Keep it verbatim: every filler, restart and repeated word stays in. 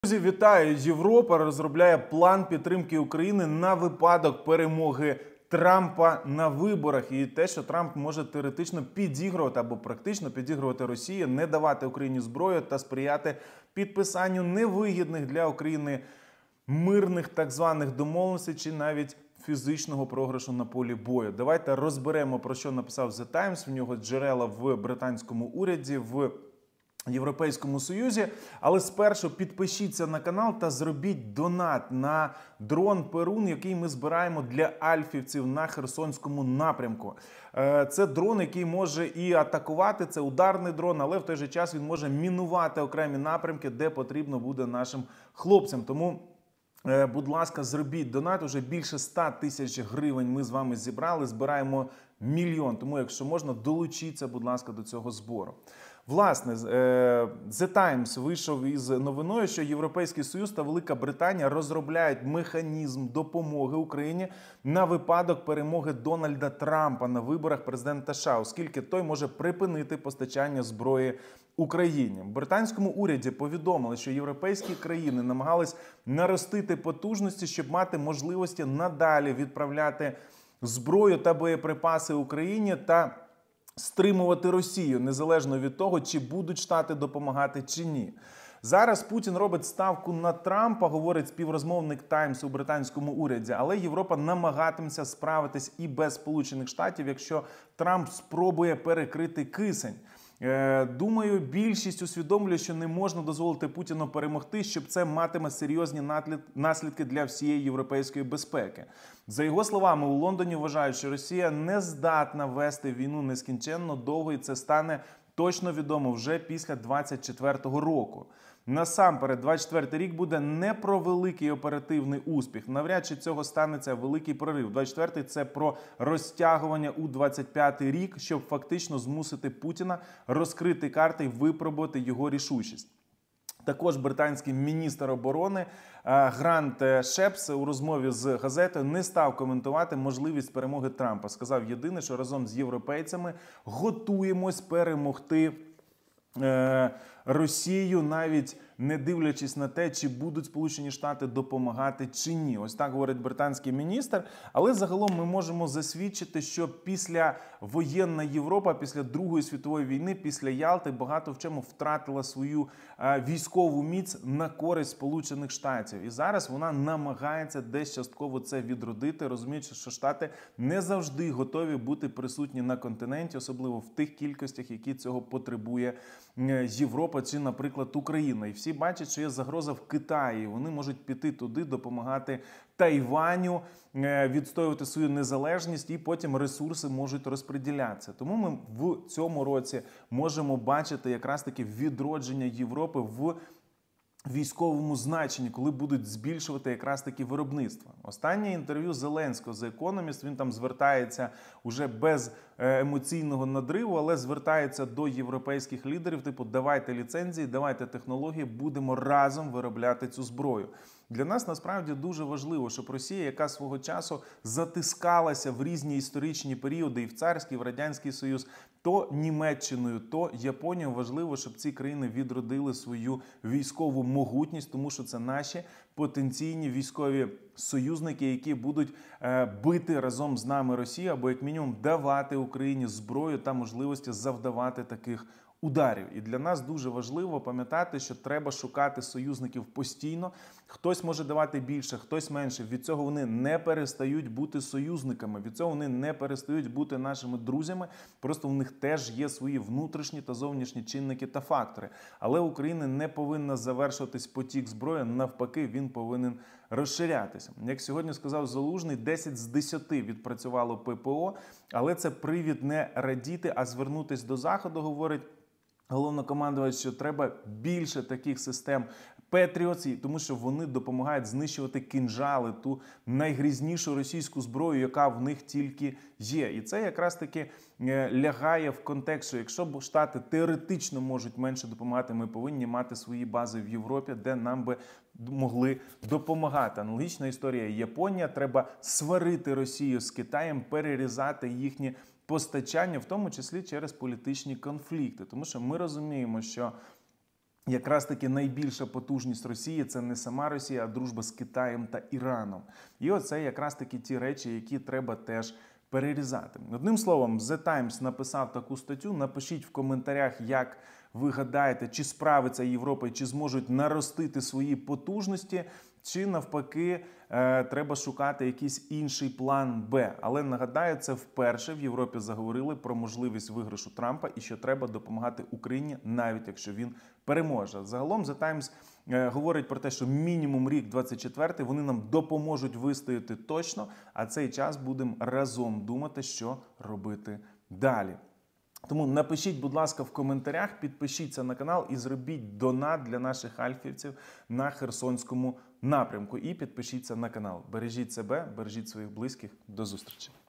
Друзі, вітаю! Європа розробляє план підтримки України на випадок перемоги Трампа на виборах. І те, що Трамп може теоретично підігрувати або практично підігрувати Росії, не давати Україні зброю та сприяти підписанню невигідних для України мирних так званих домовленостей чи навіть фізичного програшу на полі бою. Давайте розберемо, про що написав The Times. В нього джерела в британському уряді, в Європейському Союзі. Але спершу підпишіться на канал та зробіть донат на дрон Перун, який ми збираємо для альфівців на Херсонському напрямку. Це дрон, який може і атакувати, це ударний дрон, але в той же час він може мінувати окремі напрямки, де потрібно буде нашим хлопцям. Тому, будь ласка, зробіть донат. Уже більше ста тисяч гривень ми з вами зібрали, збираємо мільйон. Тому, якщо можна, долучіться, будь ласка, до цього збору. Власне, The Times вийшов із новиною, що Європейський Союз та Велика Британія розробляють механізм допомоги Україні на випадок перемоги Дональда Трампа на виборах президента США, оскільки той може припинити постачання зброї Україні. В британському уряді повідомили, що європейські країни намагались наростити потужності, щоб мати можливості надалі відправляти зброю та боєприпаси Україні та стримувати Росію, незалежно від того, чи будуть Штати допомагати, чи ні. Зараз Путін робить ставку на Трампа, говорить співрозмовник Таймс у британському уряді, але Європа намагатиметься справитись і без Сполучених Штатів, якщо Трамп спробує перекрити кисень. Думаю, більшість усвідомлює, що не можна дозволити Путіну перемогти, щоб це матиме серйозні наслідки для всієї європейської безпеки. За його словами, у Лондоні вважають, що Росія не здатна вести війну нескінченно довго, і це стане точно відомо вже після двадцять четвертого року. Насамперед, двадцять четвертий рік буде не про великий оперативний успіх. Навряд чи цього станеться великий прорив. двадцять четвертий – це про розтягування у двадцять п'ятий рік, щоб фактично змусити Путіна розкрити карти і випробувати його рішучість. Також британський міністр оборони Грант Шепс у розмові з газетою не став коментувати можливість перемоги Трампа. Сказав єдине, що разом з європейцями готуємось перемогти Росію, навіть не дивлячись на те, чи будуть Сполучені Штати допомагати чи ні. Ось так говорить британський міністр. Але загалом ми можемо засвідчити, що після воєнна Європа, після Другої світової війни, після Ялти багато в чому втратила свою військову міць на користь Сполучених Штатів. І зараз вона намагається десь частково це відродити, розуміючи, що Штати не завжди готові бути присутні на континенті, особливо в тих кількостях, які цього потребує Європа чи, наприклад, Україна. І всі бачать, що є загроза в Китаї. Вони можуть піти туди, допомагати Тайваню, відстоювати свою незалежність, і потім ресурси можуть розподілятися. Тому ми в цьому році можемо бачити якраз таки відродження Європи в військовому значенні, коли будуть збільшувати якраз таки виробництво. Останнє інтерв'ю Зеленського з Economist, він там звертається уже без емоційного надриву, але звертається до європейських лідерів, типу, давайте ліцензії, давайте технології, будемо разом виробляти цю зброю. Для нас насправді дуже важливо, щоб Росія, яка свого часу затискалася в різні історичні періоди і в Царський, і в Радянський Союз, то Німеччиною, то Японією, важливо, щоб ці країни відродили свою військову могутність, тому що це наші потенційні військові союзники, які будуть бити разом з нами Росію, або як мінімум давати Україні зброю та можливості завдавати таких ударів. І для нас дуже важливо пам'ятати, що треба шукати союзників постійно. Хтось може давати більше, хтось менше. Від цього вони не перестають бути союзниками, від цього вони не перестають бути нашими друзями. Просто в них теж є свої внутрішні та зовнішні чинники та фактори. Але України не повинна завершуватись потік зброї, навпаки, він повинен розширятися. Як сьогодні сказав Залужний, десять з десяти відпрацювало ППО, але це привід не радіти, а звернутися до Заходу, говорить головнокомандувач, що треба більше таких систем Петріотс, тому що вони допомагають знищувати кинжали, ту найгрізнішу російську зброю, яка в них тільки є. І це якраз таки лягає в контекст, що якщо Штати теоретично можуть менше допомагати, ми повинні мати свої бази в Європі, де нам би могли допомагати. Аналогічна історія Японія. Треба сварити Росію з Китаєм, перерізати їхні постачання, в тому числі через політичні конфлікти. Тому що ми розуміємо, що якраз таки найбільша потужність Росії – це не сама Росія, а дружба з Китаєм та Іраном. І оце якраз таки ті речі, які треба теж перерізати. Одним словом, The Times написав таку статтю. Напишіть в коментарях, як ви гадаєте, чи справиться Європа, чи зможуть наростити свої потужності, чи навпаки е, треба шукати якийсь інший план Б. Але нагадаю, це вперше в Європі заговорили про можливість виграшу Трампа і що треба допомагати Україні, навіть якщо він переможе. Загалом The Times е, говорить про те, що мінімум рік двадцять четвертий вони нам допоможуть вистояти точно, а цей час будемо разом думати, що робити далі. Тому напишіть, будь ласка, в коментарях, підпишіться на канал і зробіть донат для наших альфівців на Херсонському напрямку. І підпишіться на канал. Бережіть себе, бережіть своїх близьких. До зустрічі!